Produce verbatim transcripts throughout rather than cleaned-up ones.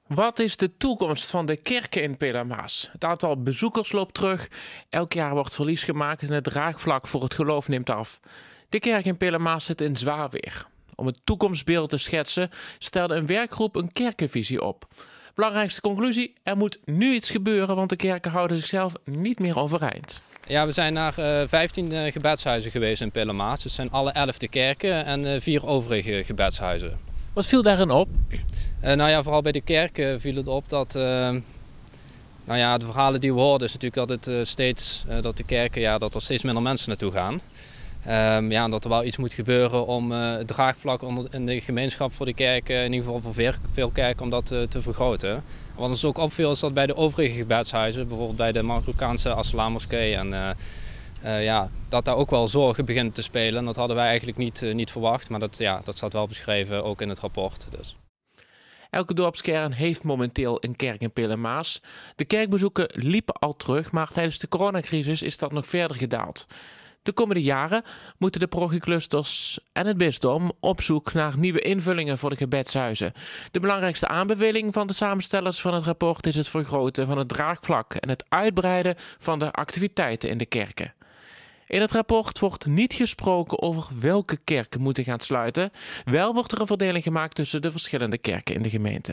Wat is de toekomst van de kerken in Pelamaas? Het aantal bezoekers loopt terug. Elk jaar wordt verlies gemaakt en het draagvlak voor het geloof neemt af. De kerk in Pelamaas zit in zwaar weer. Om het toekomstbeeld te schetsen stelde een werkgroep een kerkenvisie op. Belangrijkste conclusie: er moet nu iets gebeuren, want de kerken houden zichzelf niet meer overeind. Ja, we zijn naar uh, vijftien uh, gebedshuizen geweest in Pelamaas. Het zijn alle elf de kerken en uh, vier overige gebedshuizen. Wat viel daarin op? Uh, nou ja, vooral bij de kerken viel het op dat, uh, nou ja, de verhalen die we hoorden is natuurlijk dat, het, uh, steeds, uh, dat de kerken, ja, dat er steeds minder mensen naartoe gaan. Um, ja, en dat er wel iets moet gebeuren om uh, het draagvlak onder, in de gemeenschap voor de kerken, in ieder geval voor veel, veel kerken, om dat uh, te vergroten. Wat ons ook opviel is dat bij de overige gebedshuizen, bijvoorbeeld bij de Marokkaanse As-Salam moskee, en uh, uh, ja, dat daar ook wel zorgen beginnen te spelen. En dat hadden wij eigenlijk niet, uh, niet verwacht, maar dat, ja, dat staat wel beschreven ook in het rapport. Dus. Elke dorpskern heeft momenteel een kerk in Pelamaas. De kerkbezoeken liepen al terug, maar tijdens de coronacrisis is dat nog verder gedaald. De komende jaren moeten de parochieclusters en het bisdom op zoek naar nieuwe invullingen voor de gebedshuizen. De belangrijkste aanbeveling van de samenstellers van het rapport is het vergroten van het draagvlak en het uitbreiden van de activiteiten in de kerken. In het rapport wordt niet gesproken over welke kerken moeten gaan sluiten. Wel wordt er een verdeling gemaakt tussen de verschillende kerken in de gemeente.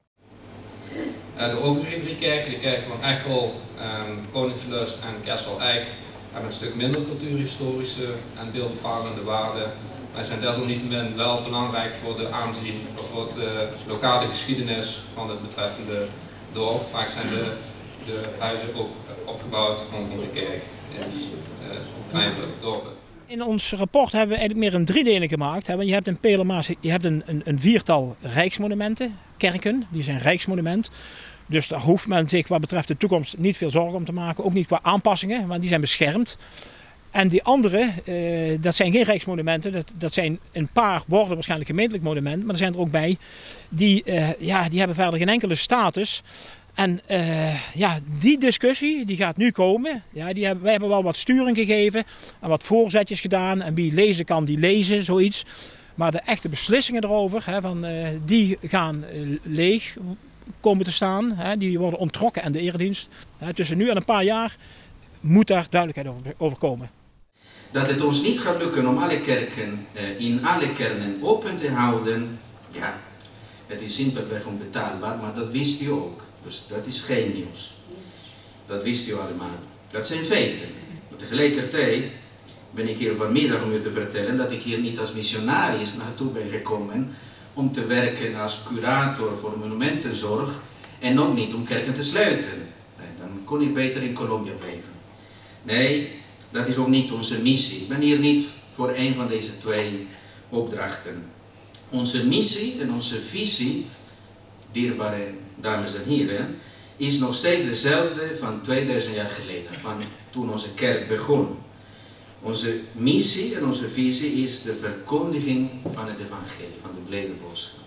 De overige drie kerken, de kerken van Echel, Koningslust en Kessel-Eik, hebben een stuk minder cultuurhistorische en beeldbepalende waarde. Maar zijn desalniettemin wel belangrijk voor de aanzien of voor de lokale geschiedenis van het betreffende dorp. Vaak zijn de, de huizen ook opgebouwd rondom de kerk in die uh, kleine dorpen. In ons rapport hebben we eigenlijk meer een driedeling gemaakt. Je hebt in Pelamaas je hebt een, een, een viertal rijksmonumenten, kerken, die zijn rijksmonument. Dus daar hoeft men zich wat betreft de toekomst niet veel zorgen om te maken. Ook niet qua aanpassingen, want die zijn beschermd. En die andere, uh, dat zijn geen rijksmonumenten. Dat, dat zijn een paar worden waarschijnlijk gemeentelijk monument. Maar er zijn er ook bij, die, uh, ja, die hebben verder geen enkele status. En uh, ja, die discussie die gaat nu komen. Ja, die hebben, wij hebben wel wat sturing gegeven en wat voorzetjes gedaan. En wie lezen kan, die lezen, zoiets. Maar de echte beslissingen erover, hè, van, uh, die gaan uh, leeg komen te staan. Hè, die worden onttrokken aan de eredienst. Hè, tussen nu en een paar jaar moet daar duidelijkheid over, over komen. Dat het ons niet gaat lukken om alle kerken uh, in alle kernen open te houden, ja, het is simpelweg onbetaalbaar, maar dat wist u ook. Dus dat is geen nieuws. Dat wist u allemaal. Dat zijn feiten. Maar tegelijkertijd ben ik hier vanmiddag om u te vertellen dat ik hier niet als missionaris naartoe ben gekomen om te werken als curator voor monumentenzorg en ook niet om kerken te sluiten. Nee, dan kon ik beter in Colombia blijven. Nee, dat is ook niet onze missie. Ik ben hier niet voor een van deze twee opdrachten. Onze missie en onze visie, dierbare dames en heren, is nog steeds dezelfde van tweeduizend jaar geleden, van toen onze kerk begon. Onze missie en onze visie is de verkondiging van het evangelie, van de blijde boodschap.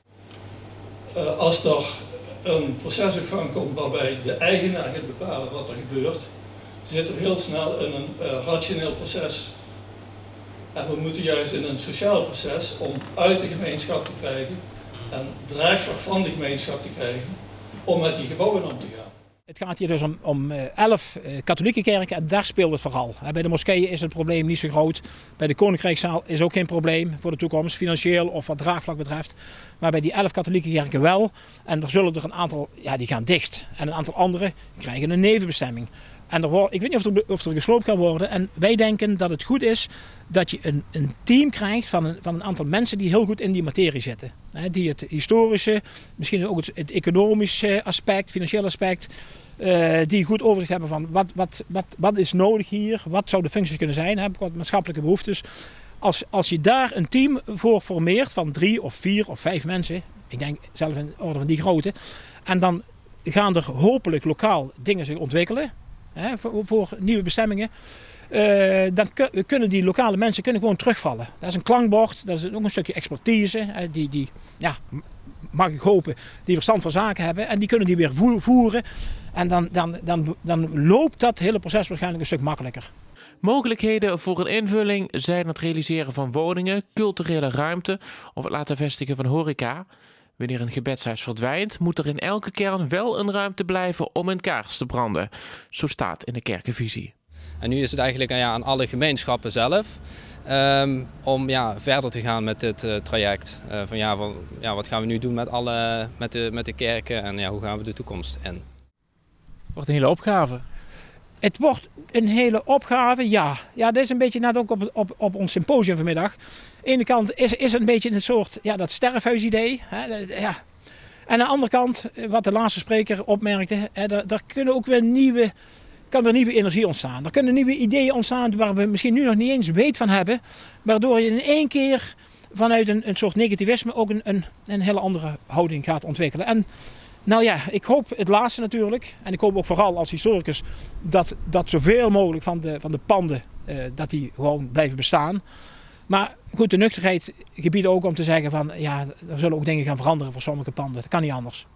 Uh, als er een proces op gang komt waarbij de eigenaar gaat bepalen wat er gebeurt, zitten we heel snel in een uh, rationeel proces. En we moeten juist in een sociaal proces om uit de gemeenschap te krijgen en draagvlak van de gemeenschap te krijgen om met die gebouwen om te gaan. Het gaat hier dus om, om elf uh, katholieke kerken en daar speelt het vooral. Bij de moskeeën is het probleem niet zo groot. Bij de Koninkrijkszaal is ook geen probleem voor de toekomst, financieel of wat draagvlak betreft. Maar bij die elf katholieke kerken wel. En er zullen er een aantal, ja, die gaan dicht. En een aantal andere krijgen een nevenbestemming. En er wordt, ik weet niet of er, of er gesloopt kan worden. En wij denken dat het goed is dat je een, een team krijgt van een, van een aantal mensen die heel goed in die materie zitten. He, die het historische, misschien ook het, het economische aspect, financiële aspect. Uh, die goed overzicht hebben van wat, wat, wat, wat is nodig hier, wat zouden de functies kunnen zijn, hè, wat maatschappelijke behoeftes. Als, als je daar een team voor formeert van drie of vier of vijf mensen, ik denk zelfs in orde van die grootte, en dan gaan er hopelijk lokaal dingen zich ontwikkelen. Hè, voor, voor nieuwe bestemmingen, uh, dan kunnen die lokale mensen kunnen gewoon terugvallen. Dat is een klankbord, dat is ook een stukje expertise, hè, die, die, ja, mag ik hopen, die verstand van zaken hebben en die kunnen die weer voeren. En dan, dan, dan, dan loopt dat hele proces waarschijnlijk een stuk makkelijker. Mogelijkheden voor een invulling zijn het realiseren van woningen, culturele ruimte of het laten vestigen van horeca. Wanneer een gebedshuis verdwijnt, moet er in elke kern wel een ruimte blijven om een kaars te branden. Zo staat in de kerkenvisie. En nu is het eigenlijk ja, aan alle gemeenschappen zelf um, om ja, verder te gaan met dit uh, traject. Uh, van, ja, van, ja, wat gaan we nu doen met, alle, met, de, met de kerken en ja, hoe gaan we de toekomst in? Wordt een hele opgave. Het wordt een hele opgave, ja. Ja, dat is een beetje net ook op, op, op ons symposium vanmiddag. Aan de ene kant is, is het een beetje een soort, ja, dat sterfhuisidee. Hè, ja. En aan de andere kant, wat de laatste spreker opmerkte, hè, daar, daar kunnen ook weer nieuwe, kan weer nieuwe energie ontstaan. Er kunnen nieuwe ideeën ontstaan waar we misschien nu nog niet eens weet van hebben. Waardoor je in één keer vanuit een, een soort negativisme ook een, een, een hele andere houding gaat ontwikkelen. En nou ja, ik hoop het laatste natuurlijk. En ik hoop ook vooral als historicus dat, dat zoveel mogelijk van de, van de panden, uh, dat die gewoon blijven bestaan. Maar goed, de nuchterheid gebiedt ook om te zeggen van ja, er zullen ook dingen gaan veranderen voor sommige panden. Dat kan niet anders.